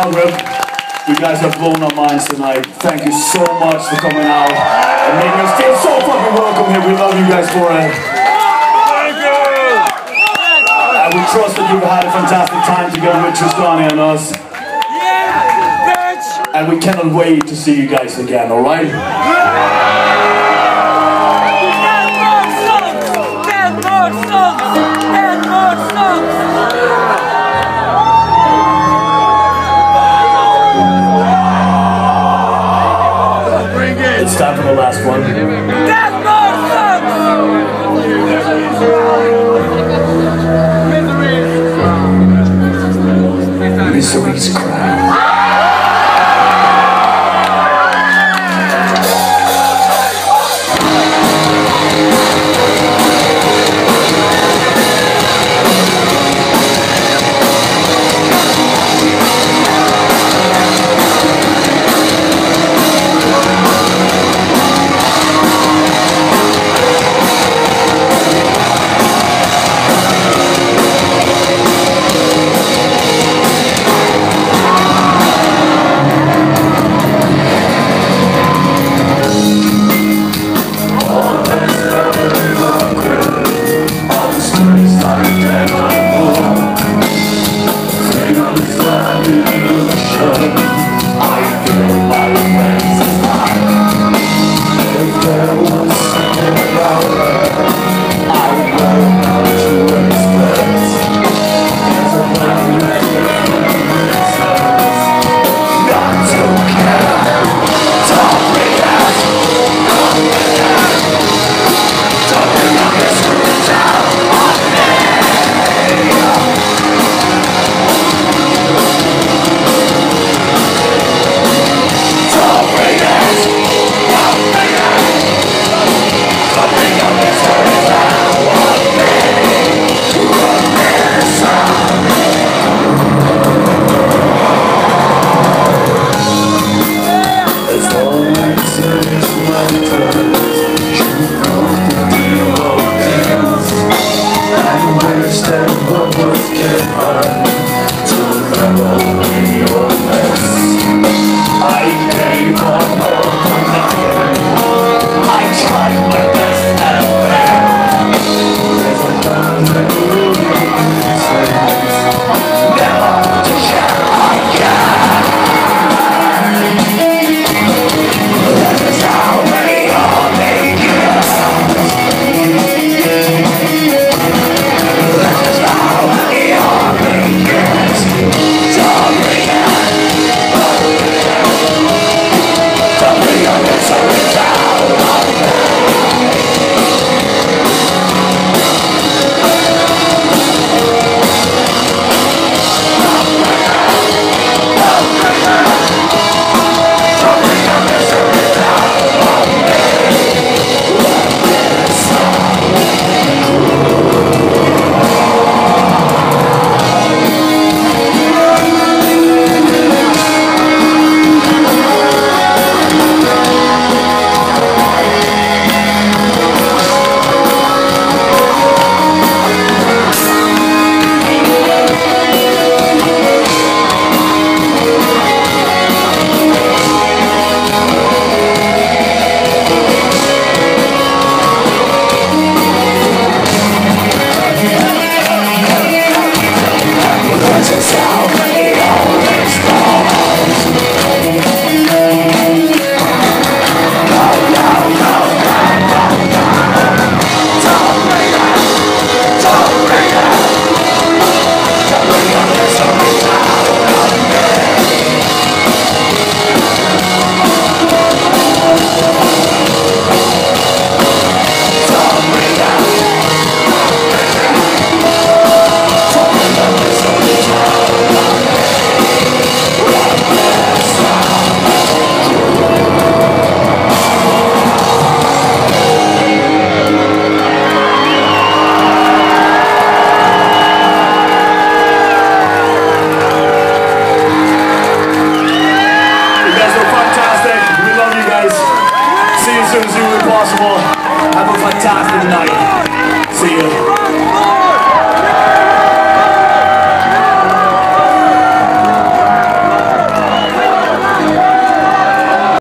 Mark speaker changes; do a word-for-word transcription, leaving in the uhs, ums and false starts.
Speaker 1: Zagreb. You guys have blown our minds tonight. Thank you so much for coming out and making us feel so fucking welcome here. We love you guys for it. Thank you! And we trust that you've had a fantastic time together with Tristania and us.
Speaker 2: Yeah, bitch!
Speaker 1: And we cannot wait to see you guys again, alright?
Speaker 2: Ten more songs! Ten more songs!
Speaker 1: It's time for the last one.
Speaker 2: Ten more songs!
Speaker 1: Misery's Crown. See you as soon as humanly possible. Have a fantastic night. See you.